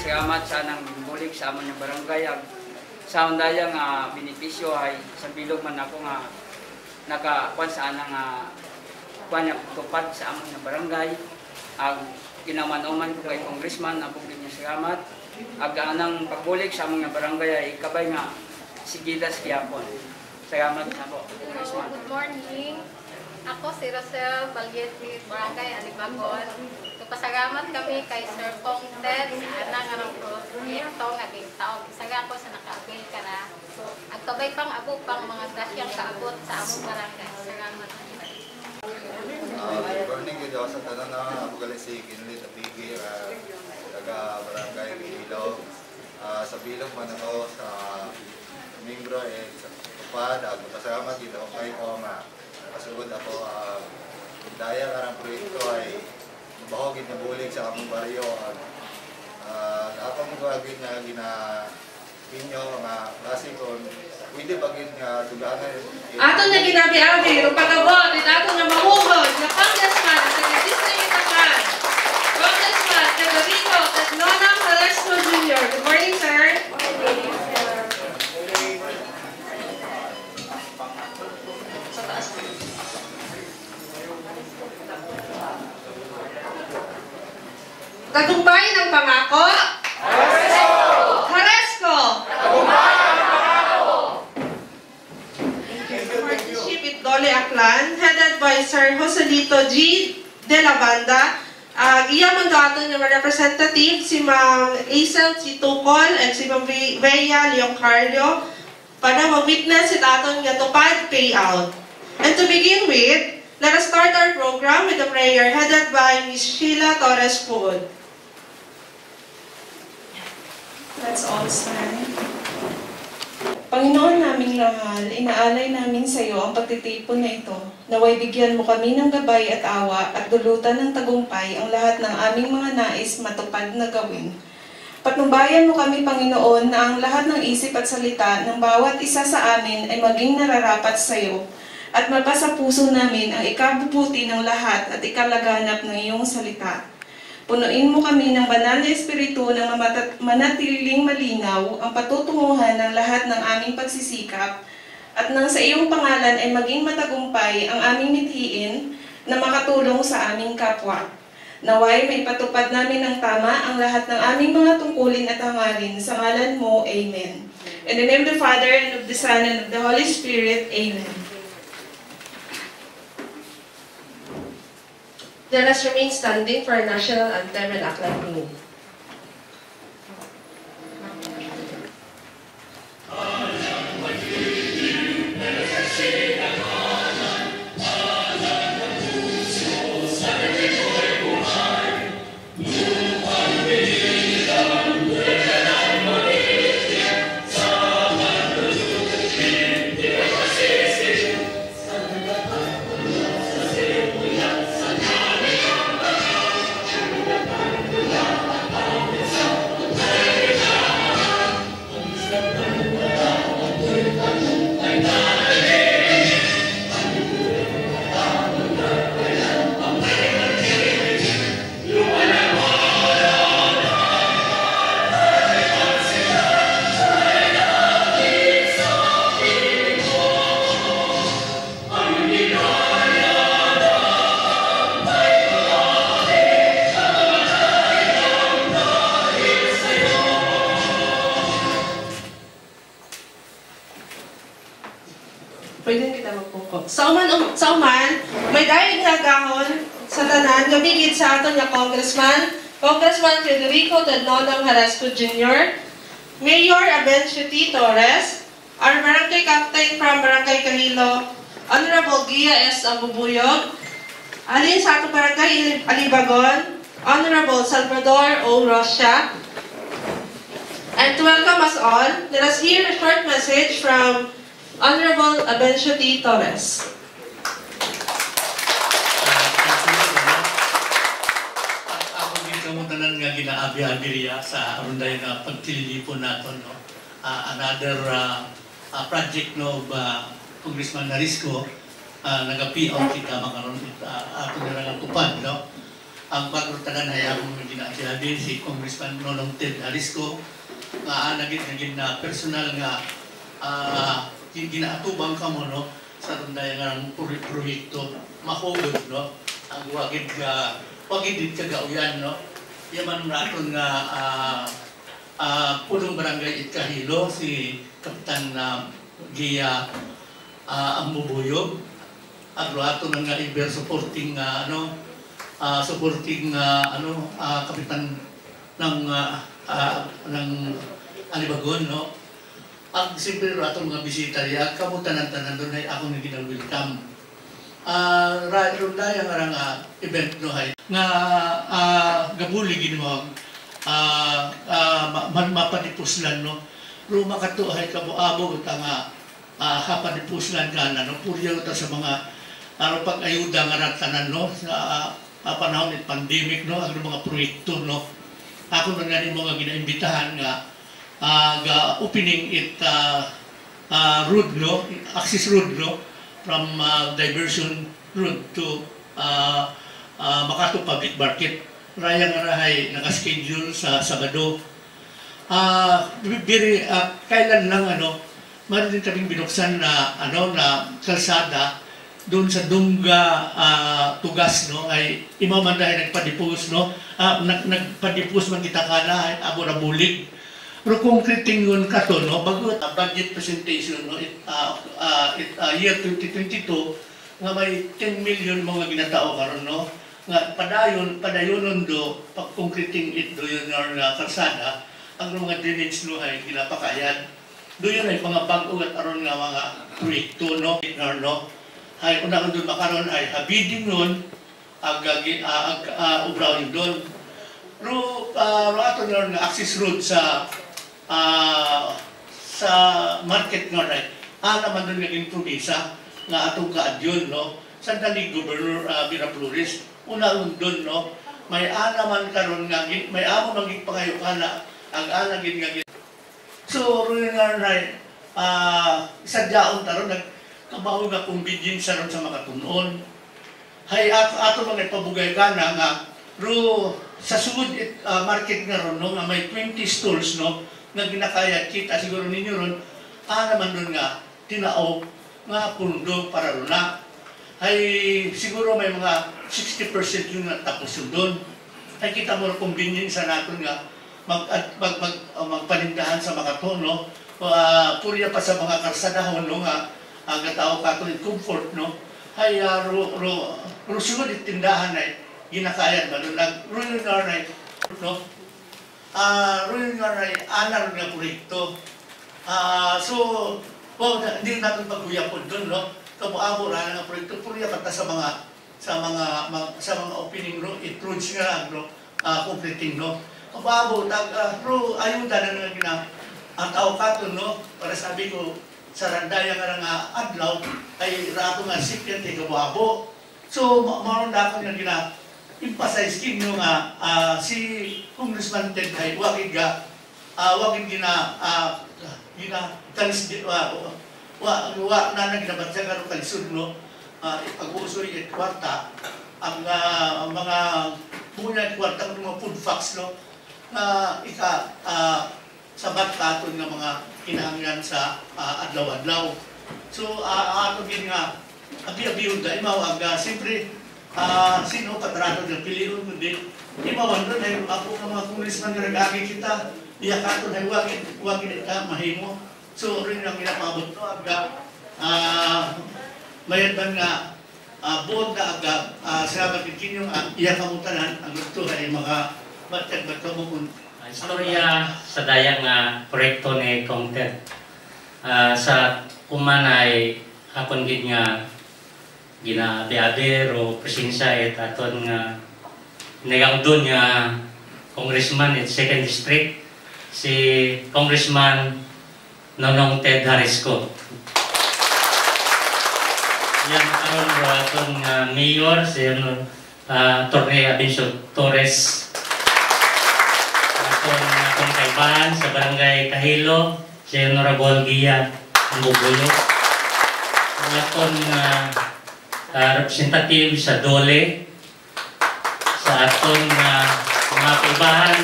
salamat sa nang bulig sa amon nga barangay. Sa undaya nga benepisyo ay sa bilog man ako nga nakakuan sa anang kuan tupad sa amon nga barangay. Ginamanuman ko kay congressman na buglig niya salamat. Anang pagbulig sa amon nga barangay ay kabay nga sigidas gyapon. Salamat na po, congressman. Good morning. Ako si Rosel Balgeti, Barangay Alibagon. Pasalamat kami kay Sir Pong Ted, anang arang proyekto nga bigtaw. Isaga ko sa nakaabil ka na. Agkabay pang abo pang mga dasyang kaabot sa among barangay. Salamat. Good morning, good sa tanan na ako galing si Kinlit at Bigi, taga Barangay Ilaw. Sa bilog man ako sa membro sa tupad. Pasalamat dito kay Oma. Pasugod ako, daya karang proyekto ay bahogin na bulig sa among baryo. Ako mo gagawin na gina-inyo nga klase kung pwede bagin nga dugangan. Ato na ginabi-abi, o pag-abot, ato na mahugod na congressman sa District Itacan. Congressman Federico Tecnonang Velasco Jr. Good morning, sir. Good morning, sir. Tagumpay ng pangako. Haresco. Tagumpay ng pangako. Partnership with Dole Aklan, headed by Sir Joselito G. De La Banda. Iyaman dato ng representative si Ma'am Aisel Citukol at si Ma'am Bea Leocardio para mag-witness si dato ng tupad payout. And to begin with, let us start our program with a prayer headed by Ms. Sheila Torres Food. Let's all stand. Panginoon naming mahal, inaalay namin sa iyo ang pagtitipon na ito. Naway bigyan mo kami ng gabay at awa at dulutan ng tagumpay ang lahat ng aming mga nais matupad na gawin. Patnubayan mo kami, Panginoon, na ang lahat ng isip at salita ng bawat isa sa amin ay maging nararapat sa iyo at mapasa puso namin ang ikabubuti ng lahat at ikalaganap ng iyong salita. Punuin mo kami ng banal na espiritu na manatiling malinaw ang patutunguhan ng lahat ng aming pagsisikap at nang sa iyong pangalan ay maging matagumpay ang aming mithiin na makatulong sa aming kapwa. Naway may patupad namin ng tama ang lahat ng aming mga tungkulin at hangarin sa ngalan mo. Amen. In the name of the Father, and of the Son, and of the Holy Spirit. Amen. Let us remain standing for our national anthem and Aklan hymn. Pwede kita magpungkot. Sauman, may dahil nagahon sa tanan, gabigit sa aton nga Congressman Federico Tecnonang Velasco Jr., Mayor Abencio T. Torres, our Barangay Captain from Barangay Kahilo, Honorable Gia S. Abubuyog, alin sa atong Barangay Alibagon, Honorable Salvador O. Rocha, and to welcome us all, let us hear a short message from Honorable Abencio T. Torres. Ako dito mo tanan nga ginaabi-abi sa runday nga pagtililipon naton, no? Another project no Congressman Narisco, nag-payout kita makaroon ato na lang tupad, no? ang pagkutanan ay akong ginaabi si Congressman Nonong Ted Arisco nga naging na personal nga ginaatubang ka mo no sa rundayan ng proyekto mahugod no ang wagid din kagauyan no yaman raton nga punong barangay Itkahilo si Kapitan Gia Ambubuyog agro nga iber supporting kapitan ng Alibagon no ang simple rato mga bisita ya kamutan-tanan doon ay ako naging welcome rundaya nga event no hay nga gabuli gid mo mapadipuslan no ro makatuhay kabuabo ta nga hapadipuslan kana no puryo ta sa mga pag-ayuda nga ratanan no sa panahon ng pandemic no ang mga proyekto no ako na nga mga ginaimbitahan nga opening it road no access road no from diversion road to Makato Public Market raya nga rahay naka-schedule sa Sabado kailan lang meron din kaming binuksan na na kalsada doon sa Dungga Tugas no ay imaman dahil nagpadipus no nagpadipus man kita kana ay abo na bulig pero concreting yun kato no bago budget presentation no year 2022 nga may 10 million mga ginatao karon no nga padayon do pag concreting it do yun nga kalsada ang mga drainage no ay ginapakayan do yun ay mga bag-o at aron nga mga proyekto no ay unang doon makaroon ay habiding nun ubrawin doon ato nga access road sa market nga ay naman doon naging promesa nga atong kaadyon no sandali Governor Bira Flores una doon no may naman karon nga may amo maging pangayo kana ang anagin nga so rin nga sadyaon taron kabaho nga convenience ron sa makatunon hay ato mga ipabugay kana nga sa sugod market nga ron no nga may 20 stalls no nga ginakayat kita siguro ninyo ron naman ron nga tinaog nga pundo para ron na hay siguro may mga 60% yung tapos yun doon ay kita mo convenience natin nga magpanindahan sa makaton no purya pa sa mga karsadahon no nga ang tao kato in comfort no hay sunod itindahan ay ginakayan ba doon ruin nga no ruin nga anar nga proyekto so hindi natin paguyapon doon no kabuabo ra nga proyekto purya pa sa mga opening no roads nga no completing no kabuabo ayuda na nga ang tao kato no para sabi ko sa randaya nga adlaw ay rato nga sikyan kay kabuabo so maron na ako nga emphasize kinyo nga si Congressman Ted ay wagid talis na naginabat siya karon kalisod no pag-uusoy at kwarta ang mga muna at kwarta ng mga food facts no sabat katon nga mga kinahanglan sa adlaw-adlaw. So ato gid nga abi-abiyod da imaw siyempre sino patrato ng pilion kundi imawan ron ay ako nga mga congressman nga nag-agi kita iya katon ay wagin ka mahimo. So rin lang ginapabot no mayad ba nga buod na salamat kinyo iya kamutanan ang gusto ay mga matag-matag mo kung istorya sa dayang proyekto ni Kong Ted sa kumanay hapon gid nga ginaabi-abi ro presensya et aton nga nagangdon nga congressman at 2nd district si Congressman Nonong Ted Arisco. Yan karon ro aton mayor si Torne Abencio Torres atong kaibahan sa barangay Kahilo, si Honorable Gia Ambubuyog. Atong representative sa Dole, sa aton mga kaibahan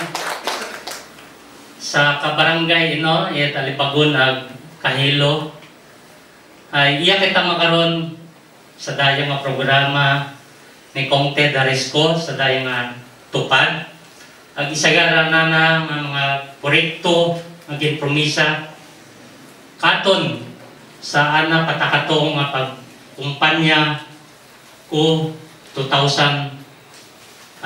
sa kabarangay Alibagon ag Kahilo ay iya kita makaron sa dayang nga programa ni Kong Ted Haresco sa dayang nga tupad ag isagara na mga proyekto nga ginpromisa katon sa ana patakatong nga pagkumpanya ko 2019.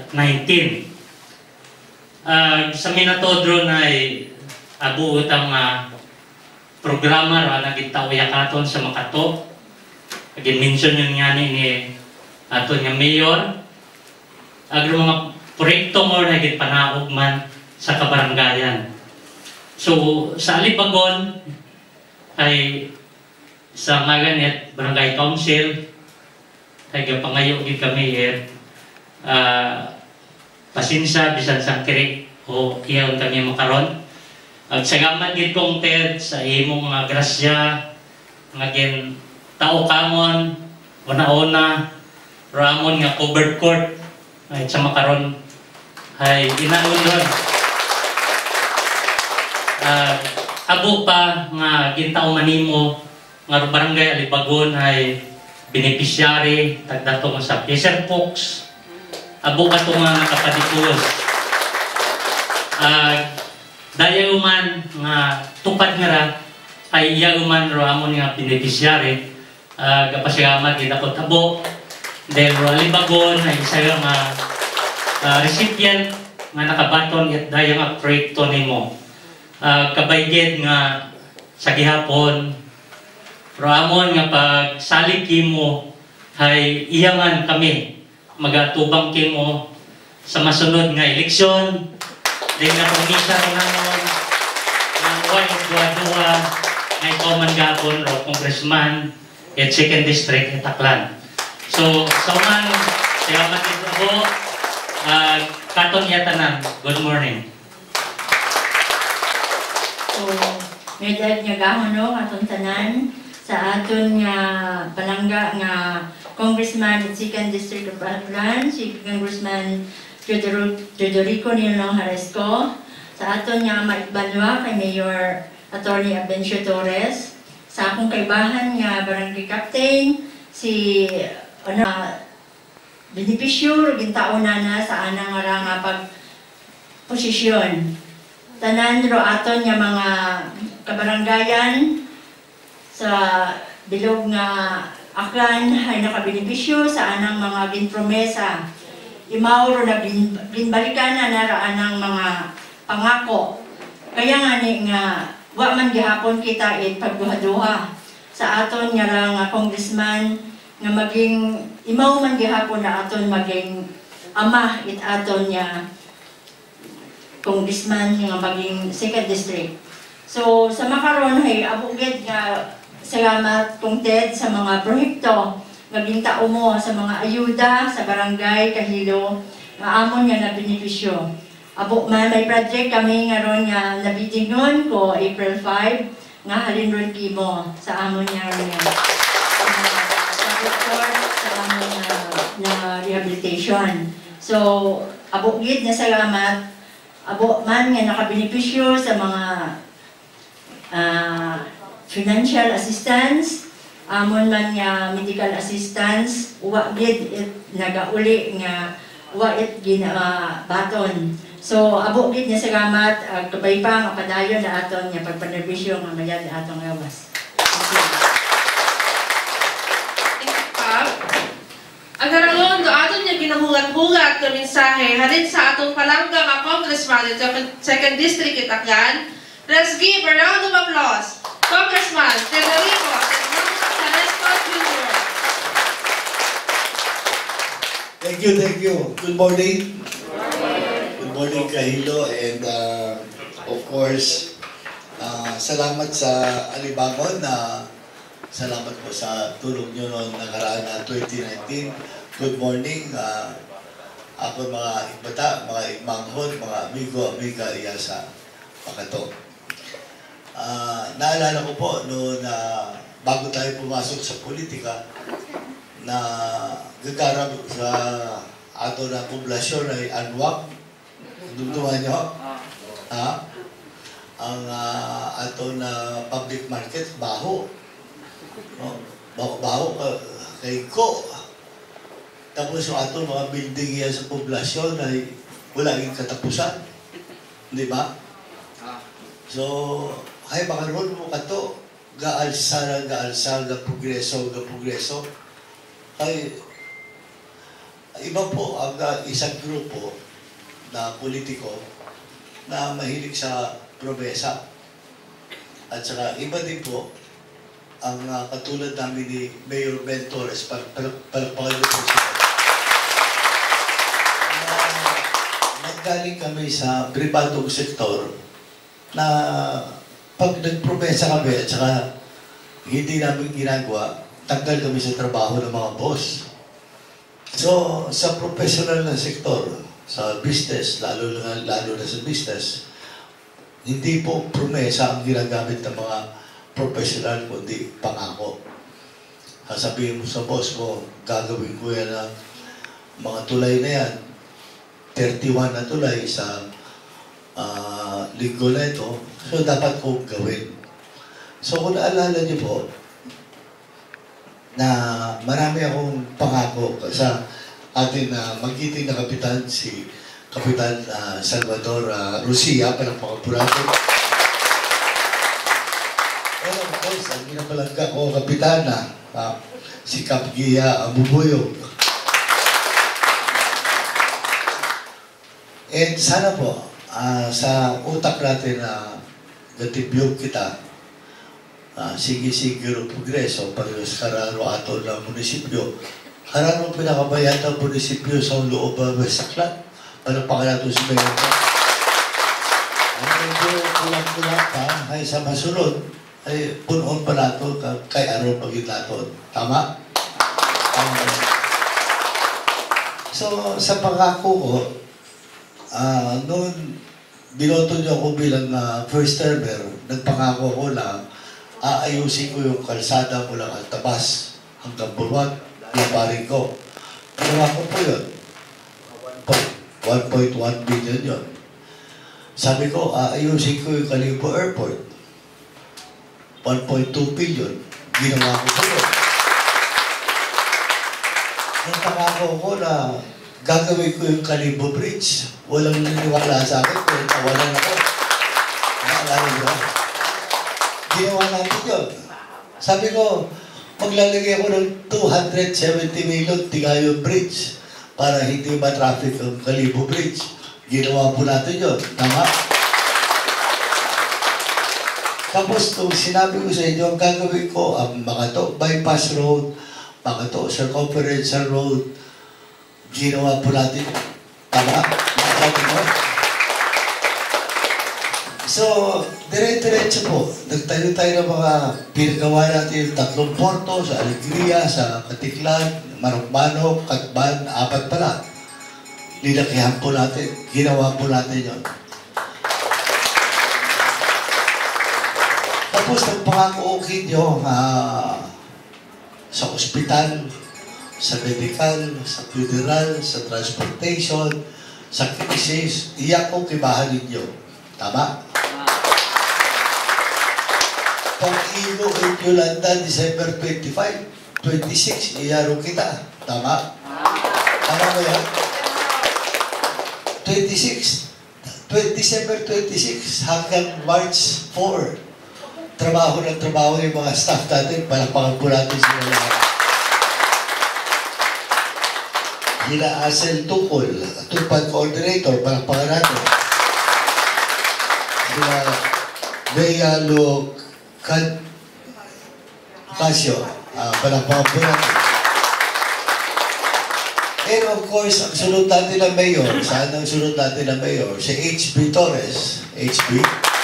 Sa minatodro na abuot ang programa ra nagitawya katon sa Makato. Gin-mention yun nga ni aton nga mayor. Agro mga proyekto mo na panaog man sa kabaranggayan. So sa Alibagon ay sa Maganit Barangay Council ay pangayo gid kami pasinsa bisan sa kiri o iyaw kami makaron. At salamat gid Kong Ted sa imong grasya nga gin tao kamon una-una ramon nga covered court ay sa makaron ay inaundon. Abo pa nga gintao manimo nga barangay Alibagon ay beneficiary tagdato sa Fisher Fox. Abo ka ito nga nakapadipos. Daya man nga tupad nga ra ay iya man ro amon nga beneficiary kapasyamat gidakot abo dahil ro Alibagon ay isa nga recipient nga nakabaton at daya nga proyekto nimo. Kabayged nga sa gihapon ramon nga pagsalig kimo ay iyaman kami magatubang kimo sa masunod nga eleksyon dahil na promisa rin namon ng duwa-duwa na ikaw man gapon o congressman at 2nd District at Aklan. So, sa man, salamat ito ako. Katon yatanan. Good morning. So, medad nga gahon no, atong tanan sa aton nga palangga nga Congressman at 2nd District of Aklan, si Congressman Federico Nilong Haresco, sa aton nga maigbalwa kay Mayor Attorney Abencio Torres, sa akong kaibahan nga Barangay Captain, si benepisyo, gintao na sa anang nga pagposisyon. Tanan ro aton nga mga kabaranggayan sa bilog nga Aklan ay nakabenepisyo sa anang mga ginpromesa. Imaw ro na ginbalikan na ra anang mga pangako. Kaya nga ni nga wa man gihapon kita pagduha-duha sa aton nga lang congressman nga maging imaw man gihapon na aton maging ama aton nga congressman nga maging 2nd District. So sa makaron ay abugid nga salamat Kong Ted sa mga proyekto nga gintao mo sa mga ayuda sa barangay Kahilo nga amon nga na benepisyo. Abo man may project kami nga ron nga nabitingon ko April 5 nga halin ron kimo sa amon nga sa amon na rehabilitation. So abo gid na salamat abo man nga nakabenepisyo sa mga financial assistance, amon man nga medical assistance, wa gid nagauli nga wa baton. So abo gid nga salamat kabay pa nga padayon na aton nga pagpanerbisyo nga mayad atong gawas. Ang narangon do aton nga ginahugat-hugat nga mensahe halin sa atong palangga nga Congressman sa 2nd District Aklan. Let's give a round of applause. Congressman Federico Haresco Jr. Thank you. Good morning. Good morning Kahilo, and of course, salamat sa Alibagon na salamat po sa tulong nyo noong nakaraan na 2019. Good morning. Ako mga ibata, mga imanghon, mga amigo-amiga iya sa Makato. Naalala ko po noon na bago tayo pumasok sa politika na gagarap sa ato na poblasyon ay anwak. Dumduman nyo? Ha? Ang ato na public market, baho. No? Baho kay ko. Tapos yung ato mga building yan sa poblasyon ay wala yung katapusan. Di ba? So, ay baka ron mo ka to, gaalsa, ga-progreso. Ay, iba po ang isang grupo na politiko na mahilig sa promesa. At saka iba din po ang katulad namin ni Mayor Ben Torres, palagpakan niyo po siya. Naggaling kami sa pribadong sektor na pag nagpromesa kami at saka hindi namin ginagawa, tanggal kami sa trabaho ng mga boss. So, sa professional na sektor, sa business, lalo na sa business, hindi po promesa ang ginagamit ng mga professional, kundi pangako. Sasabihin mo sa boss mo, gagawin ko yan ang mga tulay na yan, 31 na tulay sa linggo na ito, so dapat kong gawin. So kung naalala niyo po, na marami akong pangako sa atin na magiting na kapitan, si Kapitan Salvador Rusia, palakpakapurado. And of course, ang ginapalagka ko, kapitan si Kap Gia Bubuyog. And sana po, sa utak natin na gatibiyog kita, sige-sige ro progreso pag sa kararo ato ng munisipyo. Kararo pinakabayan ng munisipyo sa loob ng Saklat. Ano pa kaya ito si Mayor? Ang medyo kulang-kulang pa, ay sa masunod, ay punon pa nato kay araw pagit nato. Tama? So, sa pangako ko, noon, binoto niyo ako bilang first termer, nagpangako ko na aayusin ko yung kalsada mula Altabas hanggang Bulwag, laparin ko. Ginawa ko po yun. 1.1 billion yun. Sabi ko, aayusin ko yung Calibo Airport. 1.2 billion. Ginawa ko po yun. Nagpangako ko na gagawin ko yung Calibo Bridge. Walang naniwala sa akin, pero tawanan ako. Naalala nyo? Ginawa natin yun. Sabi ko, maglalagay ako ng 270 million Tigayon Bridge para hindi ma-traffic ang Calibo Bridge. Ginawa po natin yun. Tama? Tapos, nung sinabi ko sa inyo, ang gagawin ko, ang Makato Bypass Road, Makato Circumferential Road, ginawa po natin. Tama? So, dire-diretso po. Nagtayo tayo ng mga pinagawa natin yung 3 porto sa Alegria, sa Katiklan, Manok-Manok, Katban, 4 pala. Nilakihan po natin. Ginawa po natin yun. Tapos nagpangako-ukid nyo sa ospital, sa medical, sa federal, sa transportation, sa crisis, iyak ko kibahan ninyo. Tama? Pag-ilo ay Yolanda, December 25, 26, iyaro kita. Tama? Tama ba yan? 26, December 26 hanggang March 4. Trabaho ng trabaho yung mga staff natin, palakpakan po natin sila lahat. Hila Asel Tukol, Tupad Coordinator, palakpakan natin. Hila Bea Lo Casio, palakpakan po natin. And of course, ang sunod natin na mayor, saan ang sunod natin na mayor? Si HB Torres. HB.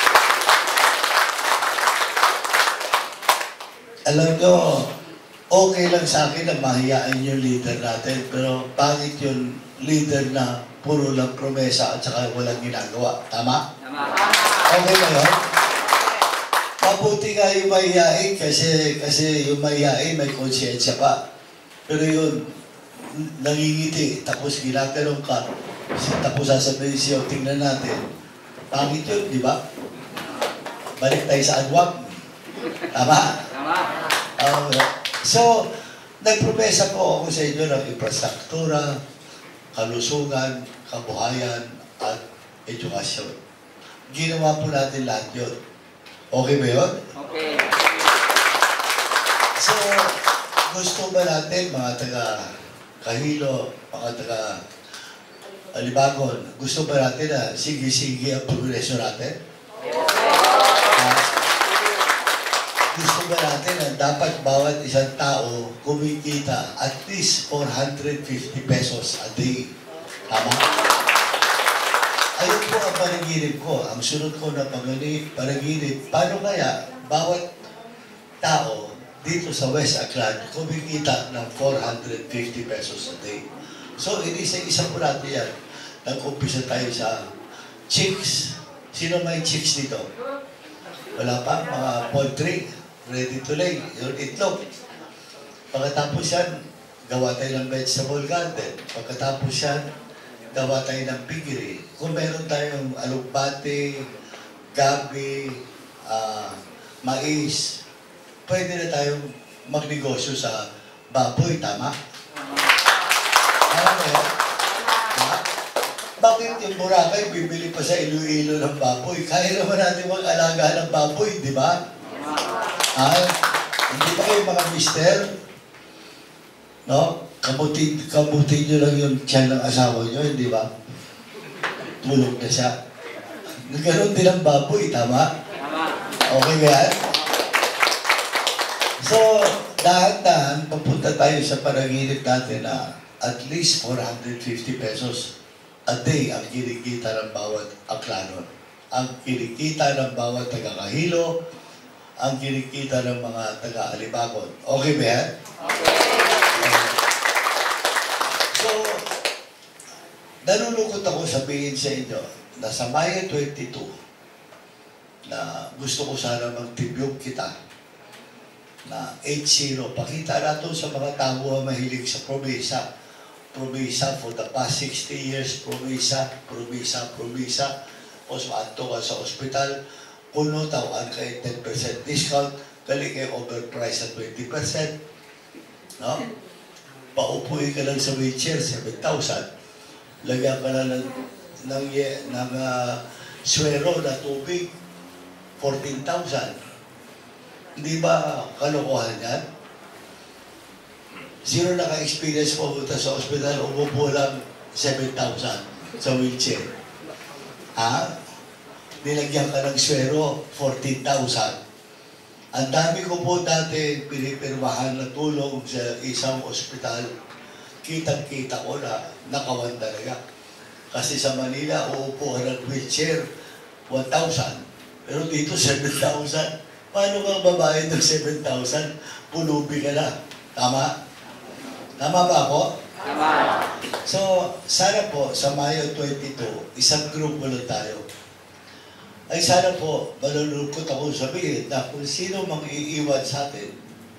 Alam nyo, okay lang sa akin na mahiyain yung leader natin, pero pangit yung leader na puro lang promesa at saka walang ginagawa. Tama? Tama. Okay ba yun? Mabuti nga yung mahiyain kasi yung mahiyain may konsyensya pa. Pero yun, nangingiti, tapos ginaganon ka, tapos sasabihin siya, tingnan natin. Pangit yun, di ba? Balik tayo sa agwag. Tama? Tama. So, nagpromesa po ako sa inyo ng infrastruktura, kalusugan, kabuhayan, at edukasyon. Ginawa po natin lahat yun. Okay ba yun? Okay. So, gusto ba natin, mga taga-Kahilo, mga taga-Alibagon, gusto ba natin na sige-sige ang progreso natin? Gusto ba natin na dapat bawat isang tao kumikita at least 450 pesos a day? Tama? Ayun po ang panaginip ko. Ang sunod ko na panaginip, paano kaya bawat tao dito sa West Aklan kumikita ng 450 pesos a day? So, inisa-isa po natin yan. Nag-umpisa tayo sa chicks. Sino may chicks dito? Wala pa? Mga poultry, ready to lay, yung itlog. Pagkatapos yan, gawa tayo ng vegetable garden. Pagkatapos yan, gawa tayo ng piggery. Kung meron tayong alugbate, gabi, mais, pwede na tayong magnegosyo sa baboy, tama? Tama ba yun? Bakit yung Boracay bibili pa sa Iloilo ng baboy? Kaya naman natin mag-alaga ng baboy, di ba? Hindi ba kayo mga mister? No? Kamutin nyo lang yung tiyan ng asawa nyo, hindi ba? Tulog na siya. Ganon din ang baboy, tama? Okay ba yan? So, dahan-dahan, papunta tayo sa panaginip natin na at least 450 pesos a day ang kinikita ng bawat Aklanon. Ang kinikita ng bawat taga-Kahilo, ang kinikita ng mga taga-Alibagon. Okay ba yan? So, nalulungkot ako sabihin sa inyo na sa Mayo 22 na gusto ko sana magtibyog kita na 8-0. Pakita natin sa mga tao na mahilig sa promesa. Promesa for the past 60 years, promesa. O sumato ka sa ospital, kuno tawaan kayo 10% discount, gali kayo overpriced at 20%. No? Paupuin ka lang sa wheelchair, 7,000. Lagyan ka lang ng swero na tubig, 14,000. Hindi ba kalokohan yan? Sino naka-experience pumunta sa ospital, umupo lang 7,000 sa wheelchair? Nilagyan ka ng swero, 14,000. Ang dami ko po dati pinipirmahan na tulong sa isang ospital. Kitang-kita ko na nakawan talaga. Kasi sa Manila, uupo ka ng wheelchair, 1,000. Pero dito, 7,000. Paano kang babayad ng 7,000? Pulubi ka na. Tama? Tama ba ako? Tama. So, sana po, sa Mayo 22, isang grupo lang tayo. Ay sana po, malulungkot ako sabihin na kung sino mang iiwan sa atin,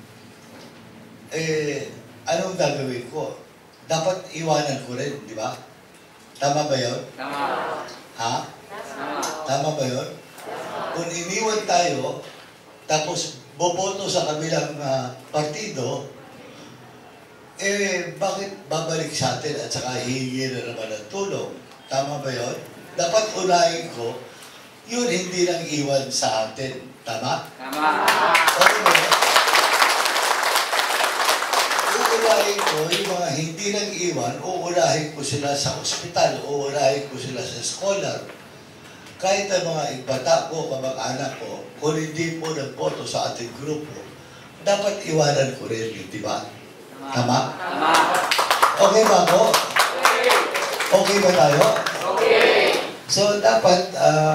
anong gagawin ko? Dapat iwanan ko rin, di ba? Tama ba yun? Tama. Ha? Tama. Tama ba yun? Kung iniwan tayo, tapos boboto sa kabilang partido, bakit babalik sa atin at saka hihingi na naman ng tulong? Tama ba yun? Dapat unahin ko, yun hindi lang iwan sa atin. Tama? Tama. Okay ba yun? Uulahin ko, yung mga hindi lang iwan, uulahin ko sila sa ospital, uulahin ko sila sa scholar. Kahit ang mga ibata ko, kamag-anak ko, kung hindi po nagboto sa ating grupo, dapat iwanan ko rin, di ba? Tama? Tama. Okay ba ako? Okay ba tayo? Okay. So, dapat,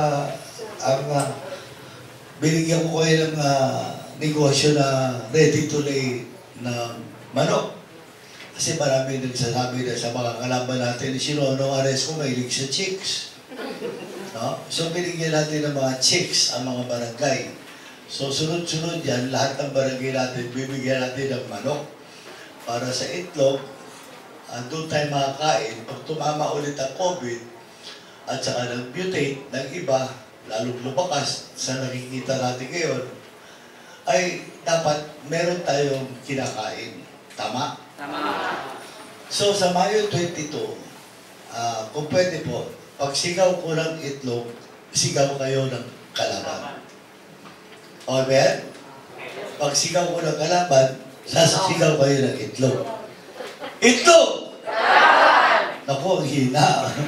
binigyan ko kayo ng negosyo na ready to lay na manok. Kasi marami nagsasabi na sa mga kalaban natin, sino Ares ko mahilig sa chicks. No? So, binigyan natin ng mga chicks ang mga barangay. So, sunod-sunod yan, lahat ng barangay natin, bibigyan natin ng manok para sa itlog doon tayo makakain. Pag tumama ulit ang COVID at saka nag-mutate ng iba, lalong lumakas sa nakikita natin ngayon, ay dapat meron tayong kinakain. Tama? Tama. So sa Mayo 22, kung pwede po, pag sigaw ko ng itlog, sigaw kayo ng kalaban. Okay? Pag sigaw ko ng kalaban, sasasigaw kayo ng itlog. Itlog! Kalaban! Naku, ang hina.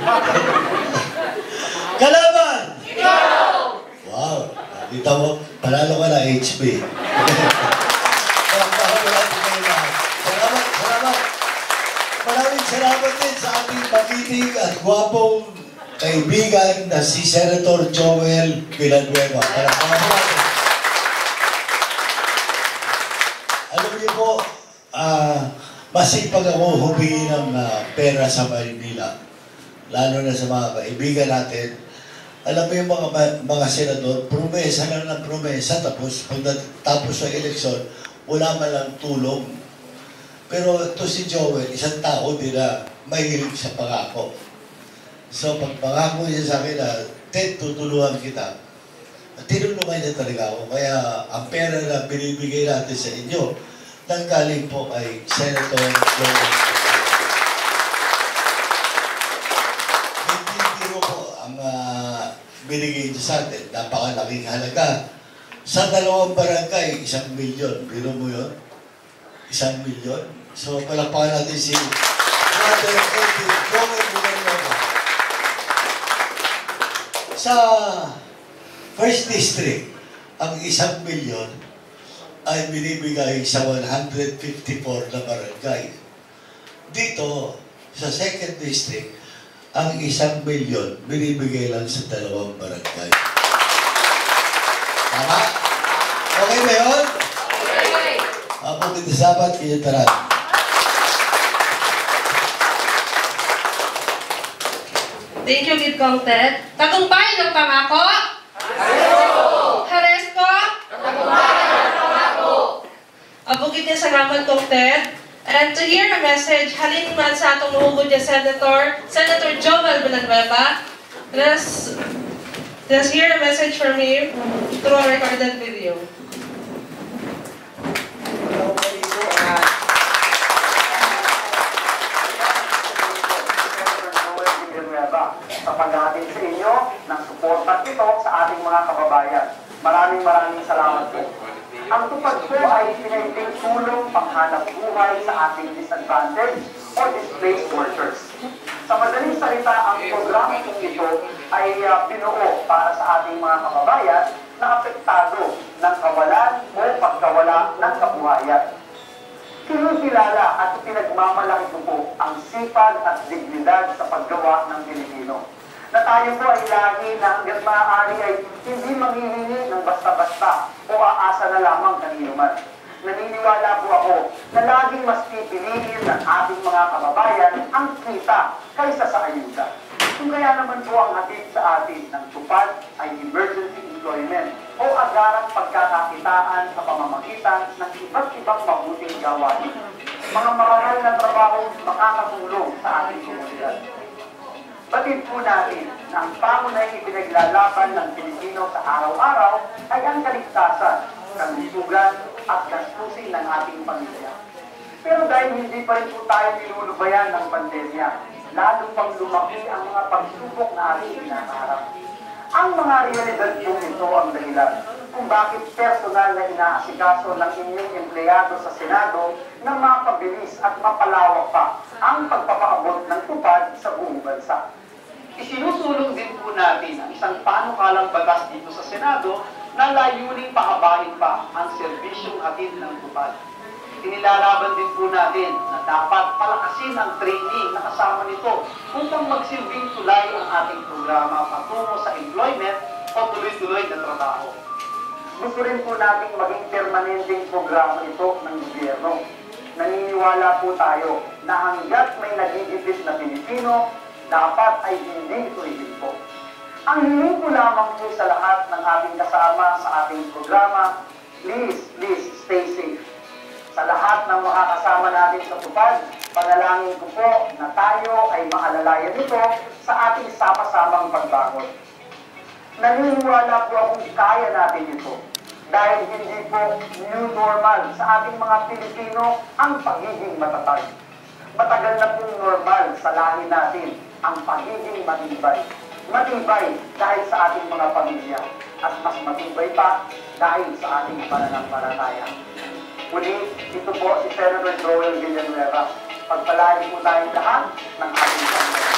Kalaban! Itlog! Wow! Dito mo, panalo ka na HB. Salamat! Maraming salamat din sa ating magiting at gwapong kaibigan na si Senator Joel Villanueva. Alam niyo po, masipag ako humingi ng pera sa Maynila, lalo na sa mga kaibigan natin. Alam mo yung mga senador, promesa lang ng promesa, tapos pag natapos ng eleksyon, wala man lang tulong. Pero ito si Joel, isang tao din na mahilig sa pangako. So pag pangako niya sa akin na, Ted, tutulungan kita, tinulungan niya talaga ako. Kaya ang pera na binibigay natin sa inyo, nanggaling po kay Senator Joel. Hindi biro po ang binigay niya sa atin. Napakalaking halaga. Sa 2 barangay, 1 milyon. Biro mo yun? 1 milyon. So, palakpakan natin si Brother Edwin Joel Villanueva. Sa First District, ang 1 milyon ay binibigay sa 154 na barangay. Dito, sa Second District, ang 1 milyon binibigay lang sa 2 barangay. Tama? Okay ba yun? Okay. Ako dito sabat, kinitaran. Thank you, Gid Kong Ted. Tagumpay ng pangako? Haresko? Tagumpay ng pangako. Abugid niya sa naman Kong Ted. And to hear the message, halin man sa atong nuhugod niya Senator Joel Villanueva. Let's hear the message from him through a recorded video. Sa paghahatid sa inyo ng suporta ito sa ating mga kababayan. Maraming salamat po. Ang tupad po ay pinailing tulong panghanap buhay sa ating disadvantaged o displaced workers. Sa madaling salita, ang programa ito ay binuo para sa ating mga kababayan na apektado ng kawalan o pagkawala ng kabuhayan. Kinikilala at pinagmamalaki ko po ang sipag at dignidad sa paggawa ng Pilipino. Na tayo po ay lagi na hanggat maaari ay hindi manghihingi ng basta-basta o aasa na lamang kanino man. Naniniwala po ako na laging mas pipiliin ng ating mga kababayan ang kita kaysa sa ayuda. Kung kaya naman po ang hatid sa atin ng tupad ay emergency employment o agarang pagkakakitaan sa pamamagitan ng iba't ibang mabuting gawain. Mga marangal na trabaho makakatulong sa ating komunidad. Batid po natin na ang pangunahing ipinaglalaban ng Pilipino sa araw-araw ay ang kaligtasan, kalusugan at gastusin ng ating pamilya. Pero dahil hindi pa rin po tayo nilulubayan ng pandemya, lalo pang lumaki ang mga pagsubok na ating kinakaharap. Ang mga realidad po ito ang dahilan kung bakit personal na inaasikaso ng inyong empleyado sa Senado na mapabilis at mapalawak pa ang pagpapaabot ng tupad sa buong bansa. Isinusulong din po natin ang isang panukalang batas dito sa Senado na layuning pahabain pa ang serbisyong hatid ng tupad. Inilalaban din po natin na dapat palakasin ang training na kasama nito upang magsilbing tulay ang ating programa patungo sa employment o tuloy-tuloy na trabaho. Gusto rin po nating maging permanenteng programa ito ng gobyerno. Naniniwala po tayo na hanggat may nagigipit na Pilipino, dapat ay hindi ito ihinto. Ang hiling ko lamang po sa lahat ng ating kasama sa ating programa, please stay safe. Sa lahat ng mga kasama natin sa tupad, Panalangin ko po na tayo ay maalalayan nito sa ating sama-samang pagbangon. Naniniwala po akong kaya natin ito dahil hindi po new normal sa ating mga Pilipino ang pagiging matatag. Matagal na pong normal sa lahi natin ang pagiging matibay. Matibay dahil sa ating mga pamilya at mas matibay pa dahil sa ating pananampalataya. Muli, ito po si Senator Joel Villanueva. Pagpalain po tayong lahat ng ating pamilya.